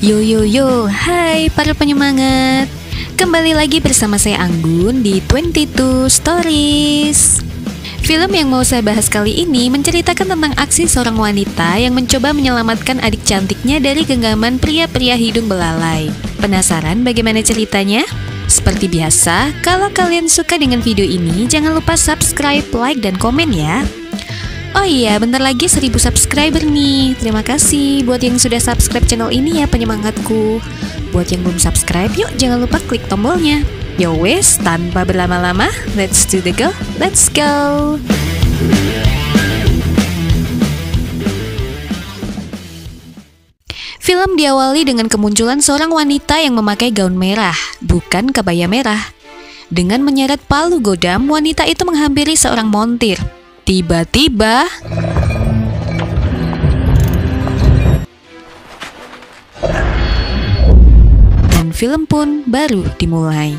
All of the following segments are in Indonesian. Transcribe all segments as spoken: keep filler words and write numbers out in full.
Yo yo yo, hai para penyemangat. Kembali lagi bersama saya Anggun di dua puluh dua Stories. Film yang mau saya bahas kali ini menceritakan tentang aksi seorang wanita yang mencoba menyelamatkan adik cantiknya dari genggaman pria-pria hidung belalai. Penasaran bagaimana ceritanya? Seperti biasa, kalau kalian suka dengan video ini, jangan lupa subscribe, like, dan komen ya. Oh iya, bentar lagi seribu subscriber nih. Terima kasih buat yang sudah subscribe channel ini ya penyemangatku. Buat yang belum subscribe, yuk jangan lupa klik tombolnya. Yo wes, tanpa berlama-lama, let's do the go, let's go. Film diawali dengan kemunculan seorang wanita yang memakai gaun merah, bukan kebaya merah. Dengan menyeret palu godam, wanita itu menghampiri seorang montir. Tiba-tiba dan film pun baru dimulai.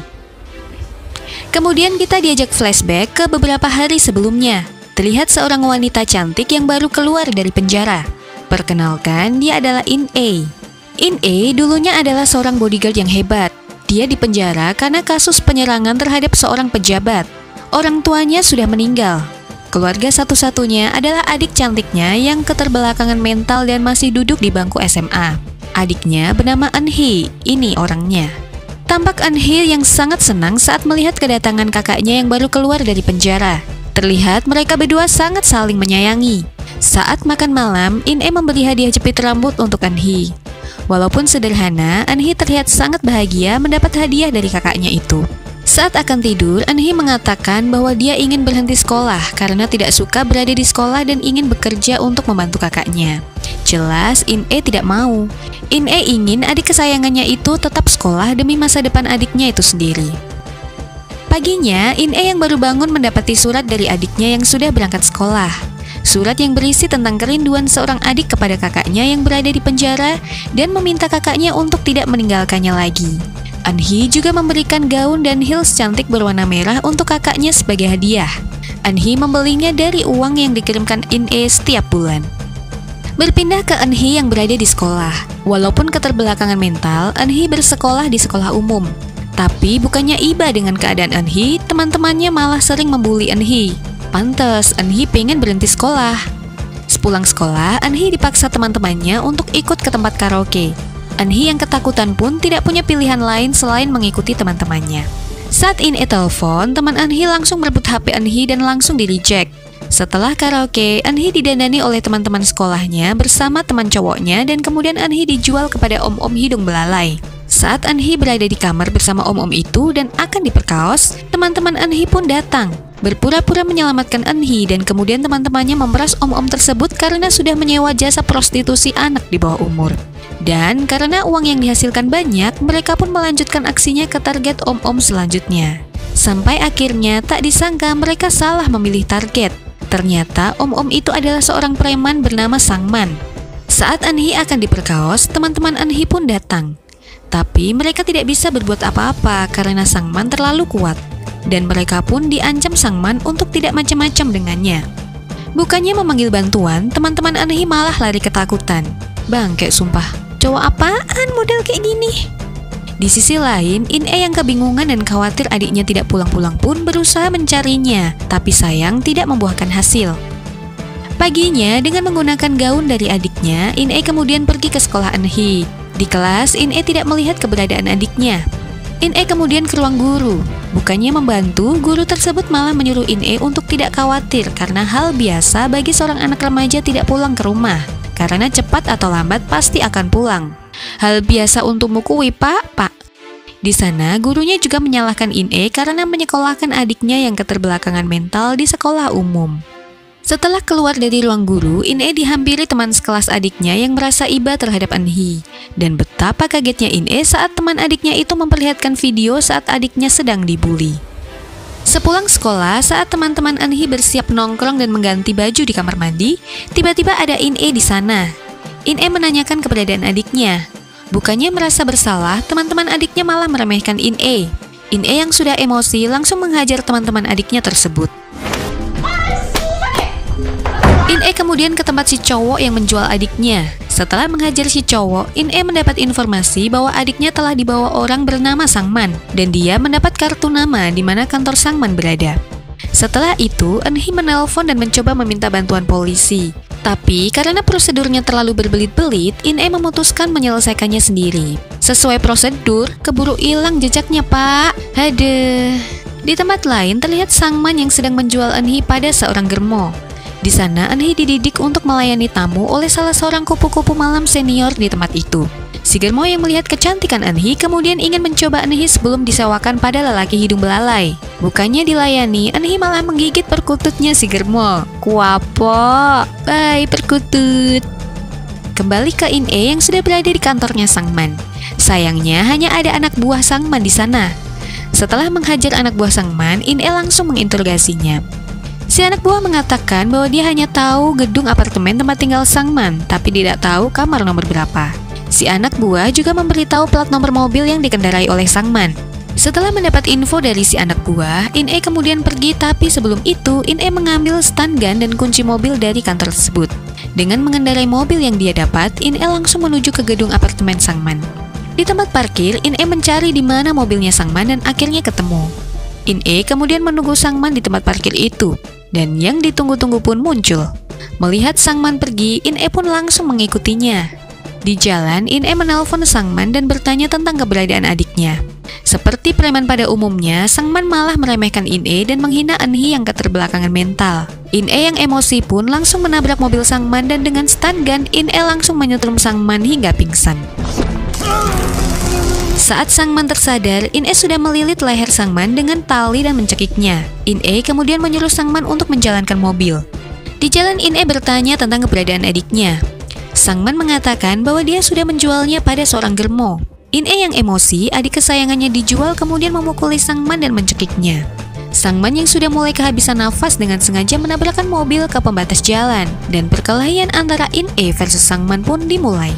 Kemudian kita diajak flashback ke beberapa hari sebelumnya. Terlihat seorang wanita cantik yang baru keluar dari penjara. Perkenalkan, dia adalah In-A. In-A dulunya adalah seorang bodyguard yang hebat. Dia dipenjara karena kasus penyerangan terhadap seorang pejabat. Orang tuanya sudah meninggal. Keluarga satu-satunya adalah adik cantiknya yang keterbelakangan mental dan masih duduk di bangku S M A. Adiknya bernama Eun-hee, ini orangnya. Tampak Eun-hee yang sangat senang saat melihat kedatangan kakaknya yang baru keluar dari penjara. Terlihat mereka berdua sangat saling menyayangi. Saat makan malam, In-A memberi hadiah jepit rambut untuk Eun-hee. Walaupun sederhana, Eun-hee terlihat sangat bahagia mendapat hadiah dari kakaknya itu. Saat akan tidur, Eun-hee mengatakan bahwa dia ingin berhenti sekolah karena tidak suka berada di sekolah dan ingin bekerja untuk membantu kakaknya. Jelas, In-A tidak mau. In-A ingin adik kesayangannya itu tetap sekolah demi masa depan adiknya itu sendiri. Paginya, In-A yang baru bangun mendapati surat dari adiknya yang sudah berangkat sekolah. Surat yang berisi tentang kerinduan seorang adik kepada kakaknya yang berada di penjara dan meminta kakaknya untuk tidak meninggalkannya lagi. Eun-hee juga memberikan gaun dan heels cantik berwarna merah untuk kakaknya sebagai hadiah. Eun-hee membelinya dari uang yang dikirimkan In-A setiap bulan. Berpindah ke Eun-hee yang berada di sekolah. Walaupun keterbelakangan mental, Eun-hee bersekolah di sekolah umum. Tapi bukannya iba dengan keadaan Eun-hee, teman-temannya malah sering membuli Eun-hee. Pantes, Eun-hee pengen berhenti sekolah. Sepulang sekolah, Eun-hee dipaksa teman-temannya untuk ikut ke tempat karaoke. Eun-hee yang ketakutan pun tidak punya pilihan lain selain mengikuti teman-temannya. Saat In-A telepon, teman Eun-hee langsung merebut H P Eun-hee dan langsung di-reject. Setelah karaoke, Eun-hee didandani oleh teman-teman sekolahnya bersama teman cowoknya dan kemudian Eun-hee dijual kepada om-om hidung belalai. Saat Eun-hee berada di kamar bersama om-om itu dan akan diperkaos, teman-teman Eun-hee pun datang. Berpura-pura menyelamatkan Eun-hee dan kemudian teman-temannya memeras om-om tersebut karena sudah menyewa jasa prostitusi anak di bawah umur. Dan karena uang yang dihasilkan banyak, mereka pun melanjutkan aksinya ke target om-om selanjutnya. Sampai akhirnya tak disangka mereka salah memilih target. Ternyata om-om itu adalah seorang preman bernama Sangman. Saat Eun-hee akan diperkaos, teman-teman Eun-hee pun datang. Tapi mereka tidak bisa berbuat apa-apa karena Sangman terlalu kuat. Dan mereka pun diancam Sangman untuk tidak macam-macam dengannya. Bukannya memanggil bantuan, teman-teman Eun-hee malah lari ketakutan. Bangke sumpah. Cowok apaan model kayak gini? Di sisi lain, In-A yang kebingungan dan khawatir adiknya tidak pulang-pulang pun berusaha mencarinya, tapi sayang tidak membuahkan hasil. Paginya, dengan menggunakan gaun dari adiknya, In-A kemudian pergi ke sekolah Eun-hee. Di kelas, In-A tidak melihat keberadaan adiknya. In-A kemudian ke ruang guru. Bukannya membantu, guru tersebut malah menyuruh In-A untuk tidak khawatir karena hal biasa bagi seorang anak remaja tidak pulang ke rumah. Karena cepat atau lambat pasti akan pulang. Hal biasa untukmu kui, Pak, Pak. Di sana, gurunya juga menyalahkan In-A karena menyekolahkan adiknya yang keterbelakangan mental di sekolah umum. Setelah keluar dari ruang guru, In-A dihampiri teman sekelas adiknya yang merasa iba terhadap Eun-hee. Dan betapa kagetnya In-A saat teman adiknya itu memperlihatkan video saat adiknya sedang dibully. Sepulang sekolah, saat teman-teman Eun-hee bersiap nongkrong dan mengganti baju di kamar mandi, tiba-tiba ada In-A di sana. In-A menanyakan keberadaan adiknya. Bukannya merasa bersalah, teman-teman adiknya malah meremehkan In-A. In-A yang sudah emosi langsung menghajar teman-teman adiknya tersebut. In-A kemudian ke tempat si cowok yang menjual adiknya. Setelah menghajar si cowok, In-e mendapat informasi bahwa adiknya telah dibawa orang bernama Sangman, dan dia mendapat kartu nama di mana kantor Sangman berada. Setelah itu, Eun-hee menelpon dan mencoba meminta bantuan polisi. Tapi karena prosedurnya terlalu berbelit-belit, In-e memutuskan menyelesaikannya sendiri. Sesuai prosedur, keburu hilang jejaknya, Pak. Haduh. Di tempat lain terlihat Sangman yang sedang menjual Eun-hee pada seorang germo. Di sana, Eun-hee dididik untuk melayani tamu oleh salah seorang kupu-kupu malam senior di tempat itu. Si germo yang melihat kecantikan Eun-hee kemudian ingin mencoba Eun-hee sebelum disewakan pada lelaki hidung belalai. Bukannya dilayani, Eun-hee malah menggigit perkututnya si germo. Kuapo, bye perkutut. Kembali ke In-e yang sudah berada di kantornya Sangman. Sayangnya hanya ada anak buah Sangman di sana. Setelah menghajar anak buah Sangman, In-e langsung menginterogasinya. Si anak buah mengatakan bahwa dia hanya tahu gedung apartemen tempat tinggal Sangman, tapi tidak tahu kamar nomor berapa. Si anak buah juga memberitahu plat nomor mobil yang dikendarai oleh Sangman. Setelah mendapat info dari si anak buah, In-e kemudian pergi, tapi sebelum itu In-e mengambil stun gun dan kunci mobil dari kantor tersebut. Dengan mengendarai mobil yang dia dapat, In-e langsung menuju ke gedung apartemen Sangman. Di tempat parkir, In-e mencari di mana mobilnya Sangman dan akhirnya ketemu. In-e kemudian menunggu Sangman di tempat parkir itu, dan yang ditunggu-tunggu pun muncul. Melihat Sangman pergi, In-e pun langsung mengikutinya. Di jalan, In-e menelpon Sangman dan bertanya tentang keberadaan adiknya. Seperti preman pada umumnya, Sangman malah meremehkan In-e dan menghina Eun-hee yang keterbelakangan mental. In-e yang emosi pun langsung menabrak mobil Sangman dan dengan stun gun, In-e langsung menyetrum Sangman hingga pingsan. Saat Sangman tersadar, In-e sudah melilit leher Sangman dengan tali dan mencekiknya. In-e kemudian menyuruh Sangman untuk menjalankan mobil. Di jalan, In-e bertanya tentang keberadaan adiknya. Sangman mengatakan bahwa dia sudah menjualnya pada seorang germo. In-e yang emosi, adik kesayangannya dijual kemudian memukuli Sangman dan mencekiknya. Sangman yang sudah mulai kehabisan nafas dengan sengaja menabrakkan mobil ke pembatas jalan, dan perkelahian antara In-e versus Sangman pun dimulai.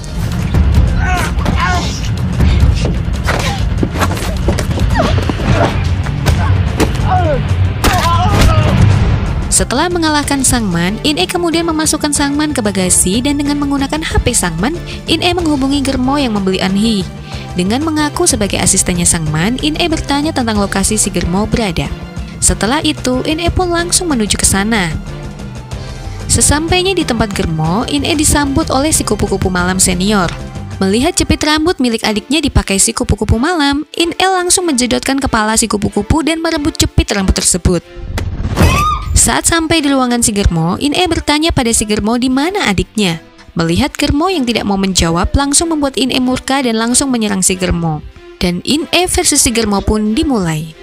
Setelah mengalahkan Sangman, In-e kemudian memasukkan Sangman ke bagasi dan dengan menggunakan H P Sangman, In-e menghubungi germo yang membeli Eun-hee. Dengan mengaku sebagai asistennya Sangman, In-e bertanya tentang lokasi si germo berada. Setelah itu, In-e pun langsung menuju ke sana. Sesampainya di tempat germo, In-e disambut oleh si kupu-kupu malam senior. Melihat jepit rambut milik adiknya dipakai si kupu-kupu malam, In-e langsung menjedotkan kepala si kupu-kupu dan merebut jepit rambut tersebut. Saat sampai di ruangan si germo, In-e bertanya pada si germo di mana adiknya. Melihat germo yang tidak mau menjawab, langsung membuat In-e murka dan langsung menyerang si germo. Dan In-e versus si germo pun dimulai.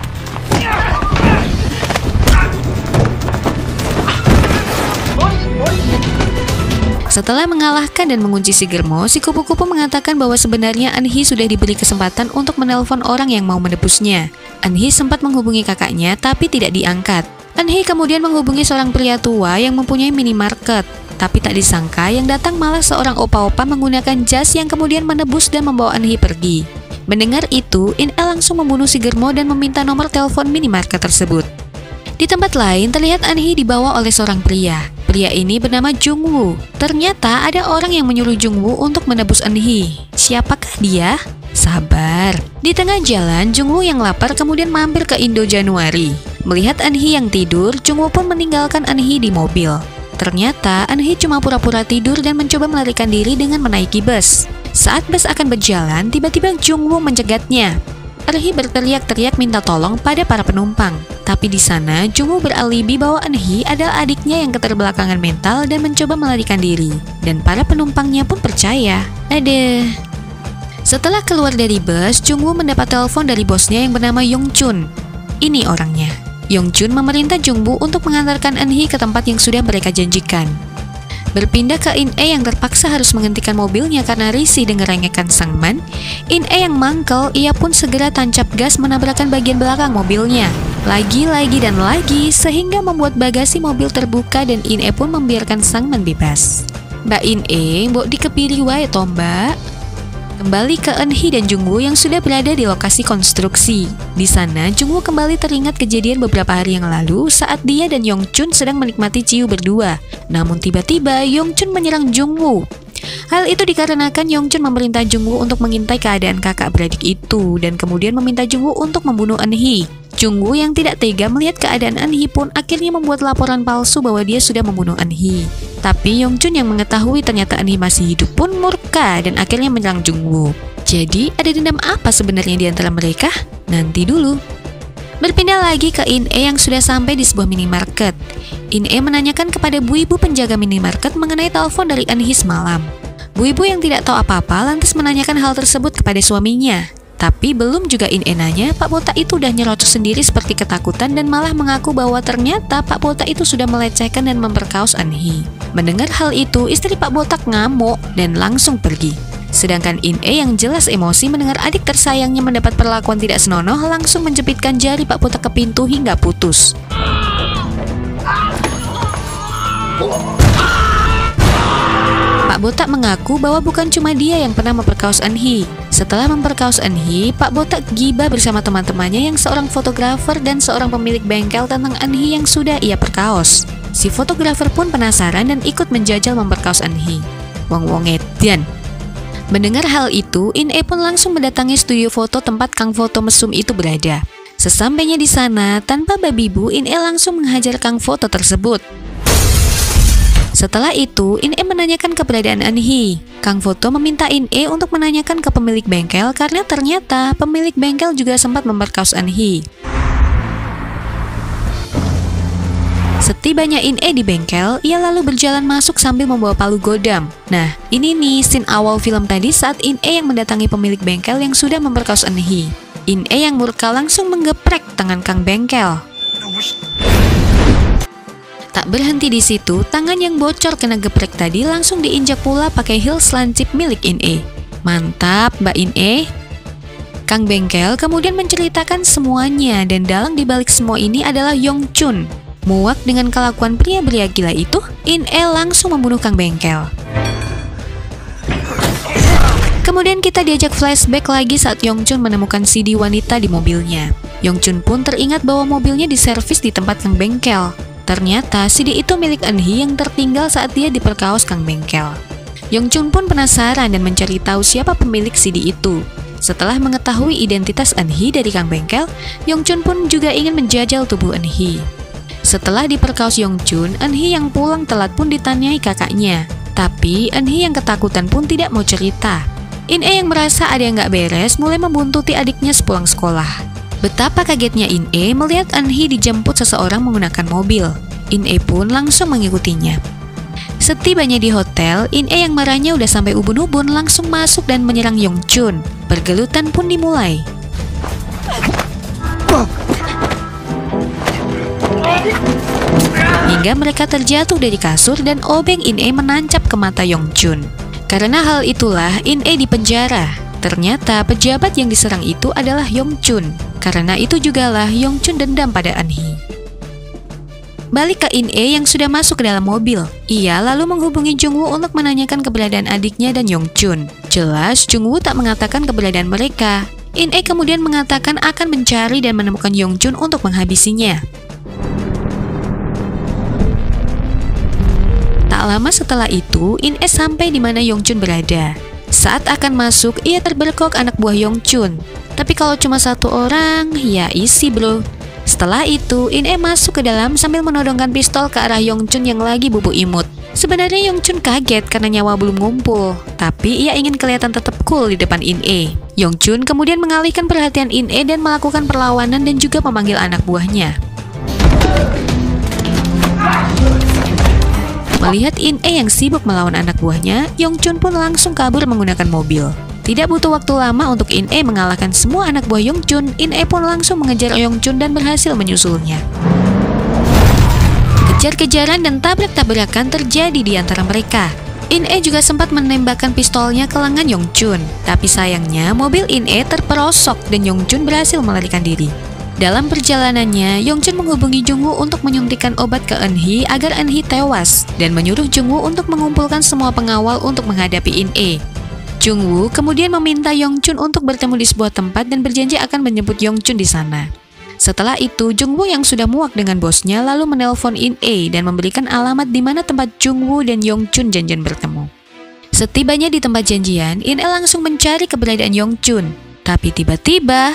Setelah mengalahkan dan mengunci si germo, si kupu-kupu mengatakan bahwa sebenarnya Eun-hee sudah diberi kesempatan untuk menelpon orang yang mau menebusnya. Eun-hee sempat menghubungi kakaknya, tapi tidak diangkat. Eun-hee kemudian menghubungi seorang pria tua yang mempunyai minimarket. Tapi tak disangka yang datang malah seorang opa-opa menggunakan jas yang kemudian menebus dan membawa Eun-hee pergi. Mendengar itu, In-e langsung membunuh si germo dan meminta nomor telepon minimarket tersebut. Di tempat lain terlihat Eun-hee dibawa oleh seorang pria. Pria ini bernama Jung-woo. Ternyata ada orang yang menyuruh Jung-woo untuk menebus Eun-hee. Siapakah dia? Sabar. Di tengah jalan, Jung-woo yang lapar kemudian mampir ke Indo Januari. Melihat Eun-hee yang tidur, Jung-woo pun meninggalkan Eun-hee di mobil. Ternyata Eun-hee cuma pura-pura tidur dan mencoba melarikan diri dengan menaiki bus. Saat bus akan berjalan, tiba-tiba Jung-woo mencegatnya. Eun-hee berteriak-teriak minta tolong pada para penumpang. Tapi di sana, Jung-woo beralibi bahwa Eun-hee adalah adiknya yang keterbelakangan mental dan mencoba melarikan diri. Dan para penumpangnya pun percaya. Aduh. Setelah keluar dari bus, Jung-woo mendapat telepon dari bosnya yang bernama Yong-chun. Ini orangnya. Yong-chun memerintah Jung-woo untuk mengantarkan Eun-hee ke tempat yang sudah mereka janjikan. Berpindah ke In-e yang terpaksa harus menghentikan mobilnya karena risih dengar rengekan Sangman, In-e yang mangkel, ia pun segera tancap gas menabrakkan bagian belakang mobilnya. Lagi-lagi dan lagi, sehingga membuat bagasi mobil terbuka dan In-e pun membiarkan Sangman bebas. Mbak In-e, mbok dikepiri wae to, Mbak. Kembali ke Eun-hee dan Jung-woo yang sudah berada di lokasi konstruksi. Di sana, Jung-woo kembali teringat kejadian beberapa hari yang lalu saat dia dan Yong-chun sedang menikmati ciu berdua. Namun tiba-tiba Yong-chun menyerang Jung-woo. Hal itu dikarenakan Yongchun memerintah Jungwoo untuk mengintai keadaan kakak beradik itu dan kemudian meminta Jungwoo untuk membunuh Eunhee. Jungwoo yang tidak tega melihat keadaan Eunhee pun akhirnya membuat laporan palsu bahwa dia sudah membunuh Eunhee. Tapi Yongchun yang mengetahui ternyata Eunhee masih hidup pun murka dan akhirnya menyerang Jungwoo. Jadi ada dendam apa sebenarnya di antara mereka? Nanti dulu. Berpindah lagi ke In-e yang sudah sampai di sebuah minimarket. In-e menanyakan kepada bu ibu penjaga minimarket mengenai telepon dari Eunhee semalam. Bu ibu yang tidak tahu apa-apa lantas menanyakan hal tersebut kepada suaminya. Tapi belum juga In-e nanya, Pak Botak itu udah nyerocos sendiri seperti ketakutan dan malah mengaku bahwa ternyata Pak Botak itu sudah melecehkan dan memperkaos Eunhee. Mendengar hal itu, istri Pak Botak ngamuk dan langsung pergi. Sedangkan In-e yang jelas emosi mendengar adik tersayangnya mendapat perlakuan tidak senonoh langsung menjepitkan jari Pak Botak ke pintu hingga putus. Pak Botak mengaku bahwa bukan cuma dia yang pernah memperkaos Eunhee. Setelah memperkaos Eunhee, Pak Botak gibah bersama teman-temannya yang seorang fotografer dan seorang pemilik bengkel tentang Eunhee yang sudah ia perkaos. Si fotografer pun penasaran dan ikut menjajal memperkaos Eunhee. Wong-wong edan. Mendengar hal itu, In-e pun langsung mendatangi studio foto tempat Kang Foto mesum itu berada. Sesampainya di sana, tanpa babi bu, In-e langsung menghajar Kang Foto tersebut. Setelah itu, In-e menanyakan keberadaan Eunhee. Kang Foto meminta In-e untuk menanyakan ke pemilik bengkel karena ternyata pemilik bengkel juga sempat memperkaos Eunhee. Setibanya In-e di bengkel, ia lalu berjalan masuk sambil membawa palu godam. Nah, ini nih scene awal film tadi saat In-e yang mendatangi pemilik bengkel yang sudah memperkaos Eunhee. In-e yang murka langsung menggeprek tangan Kang Bengkel. Tak berhenti di situ, tangan yang bocor kena geprek tadi langsung diinjak pula pakai heels lancip milik In-e. Mantap, Mbak In-e. Kang Bengkel kemudian menceritakan semuanya dan dalang dibalik semua ini adalah Yongchun. Muak dengan kelakuan pria-pria gila itu, In-e langsung membunuh Kang Bengkel. Kemudian kita diajak flashback lagi saat Yongchun menemukan C D wanita di mobilnya. Yongchun pun teringat bahwa mobilnya diservis di tempat Kang Bengkel. Ternyata C D itu milik Eunhee yang tertinggal saat dia diperkaos Kang Bengkel. Yongchun pun penasaran dan mencari tahu siapa pemilik C D itu. Setelah mengetahui identitas Eunhee dari Kang Bengkel, Yongchun pun juga ingin menjajal tubuh Eunhee. Setelah diperkaos Yongchun, Eunhee yang pulang telat pun ditanyai kakaknya. Tapi Eunhee yang ketakutan pun tidak mau cerita. In-e yang merasa ada yang gak beres mulai membuntuti adiknya sepulang sekolah. Betapa kagetnya In-e melihat Eunhee dijemput seseorang menggunakan mobil. In-e pun langsung mengikutinya. Setibanya di hotel, In-e yang marahnya udah sampai ubun-ubun langsung masuk dan menyerang Yongchun. Pergelutan pun dimulai. Hingga mereka terjatuh dari kasur dan obeng In-e menancap ke mata Yongchun. Karena hal itulah In-e dipenjara. Ternyata pejabat yang diserang itu adalah Yongchun. Karena itu jugalah Yongchun dendam pada Eunhee. Balik ke In-e yang sudah masuk ke dalam mobil. Ia lalu menghubungi Jungwoo untuk menanyakan keberadaan adiknya dan Yongchun. Jelas Jungwoo tak mengatakan keberadaan mereka. In-e kemudian mengatakan akan mencari dan menemukan Yongchun untuk menghabisinya. Tak lama setelah itu, In-e sampai di mana Yongchun berada. Saat akan masuk, ia terberkok anak buah Yongchun. Tapi kalau cuma satu orang, ya isi bro. Setelah itu, In-e masuk ke dalam sambil menodongkan pistol ke arah Yongchun yang lagi bubuk imut. Sebenarnya Yongchun kaget karena nyawa belum ngumpul, tapi ia ingin kelihatan tetap cool di depan In-e. Yongchun kemudian mengalihkan perhatian In-e dan melakukan perlawanan dan juga memanggil anak buahnya. Melihat In-e yang sibuk melawan anak buahnya, Yongchun pun langsung kabur menggunakan mobil. Tidak butuh waktu lama untuk In-e mengalahkan semua anak buah Yongchun, In-e pun langsung mengejar Yongchun dan berhasil menyusulnya. Kejar-kejaran dan tabrak-tabrakan terjadi di antara mereka. In-e juga sempat menembakkan pistolnya ke lengan Yongchun, tapi sayangnya mobil In-e terperosok dan Yongchun berhasil melarikan diri. Dalam perjalanannya, Yongchun menghubungi Jungwoo untuk menyuntikkan obat ke Eunhee agar Eunhee tewas dan menyuruh Jungwoo untuk mengumpulkan semua pengawal untuk menghadapi In-e. Jungwoo kemudian meminta Yongchun untuk bertemu di sebuah tempat dan berjanji akan menjemput Yongchun di sana. Setelah itu, Jungwoo yang sudah muak dengan bosnya lalu menelpon In-e dan memberikan alamat di mana tempat Jungwoo dan Yongchun janjian bertemu. Setibanya di tempat janjian, In-e langsung mencari keberadaan Yongchun. Tapi tiba-tiba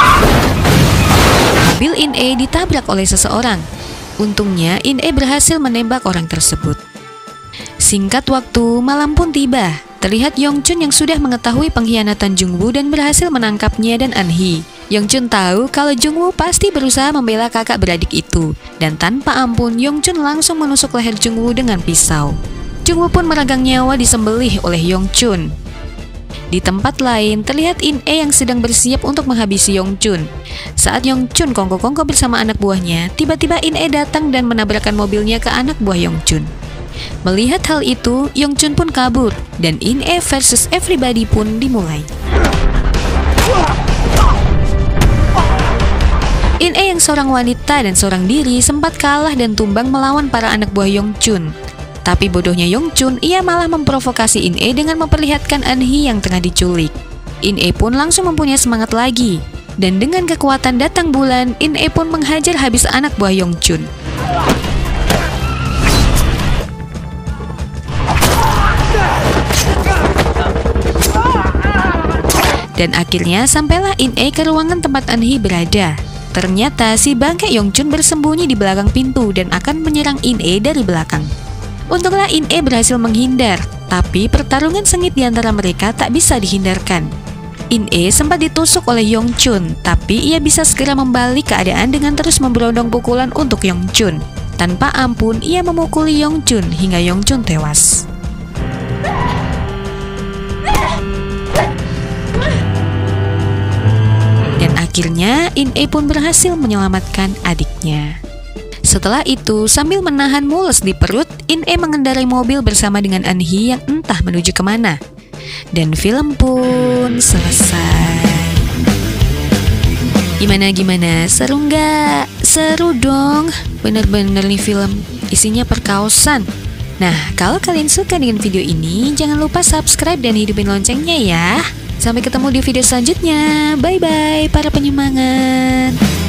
mobil In-e ditabrak oleh seseorang. Untungnya In-e berhasil menembak orang tersebut. Singkat waktu, malam pun tiba. Terlihat Yongchun yang sudah mengetahui pengkhianatan Jungwoo dan berhasil menangkapnya dan An-hee. Yongchun tahu kalau Jungwoo pasti berusaha membela kakak beradik itu. Dan tanpa ampun, Yongchun langsung menusuk leher Jungwoo dengan pisau. Jungwoo pun meragang nyawa disembelih oleh Yongchun. Di tempat lain, terlihat In-e yang sedang bersiap untuk menghabisi Yongchun. Saat Yongchun kongko-kongko bersama anak buahnya, tiba-tiba In-e datang dan menabrakkan mobilnya ke anak buah Yongchun. Melihat hal itu, Yongchun pun kabur, dan In-e versus everybody pun dimulai. In-e yang seorang wanita dan seorang diri sempat kalah dan tumbang melawan para anak buah Yongchun. Tapi bodohnya Yongchun, ia malah memprovokasi In-e dengan memperlihatkan An-hee yang tengah diculik. In-e pun langsung mempunyai semangat lagi. Dan dengan kekuatan datang bulan, In-e pun menghajar habis anak buah Yongchun. Dan akhirnya sampailah In-e ke ruangan tempat An-hee berada. Ternyata si bangke Yongchun bersembunyi di belakang pintu dan akan menyerang In-e dari belakang. Untunglah In-e berhasil menghindar, tapi pertarungan sengit di antara mereka tak bisa dihindarkan. In-e sempat ditusuk oleh Yongchun, tapi ia bisa segera membalik keadaan dengan terus memberondong pukulan untuk Yongchun. Tanpa ampun, ia memukuli Yongchun hingga Yongchun tewas. Dan akhirnya In-e pun berhasil menyelamatkan adiknya. Setelah itu, sambil menahan mules di perut, In-e mengendarai mobil bersama dengan An-hee yang entah menuju kemana. Dan film pun selesai. Gimana-gimana? Seru nggak? Seru dong. Bener-bener nih film, isinya perkaosan. Nah, kalau kalian suka dengan video ini, jangan lupa subscribe dan hidupin loncengnya ya. Sampai ketemu di video selanjutnya. Bye-bye para penyemangat.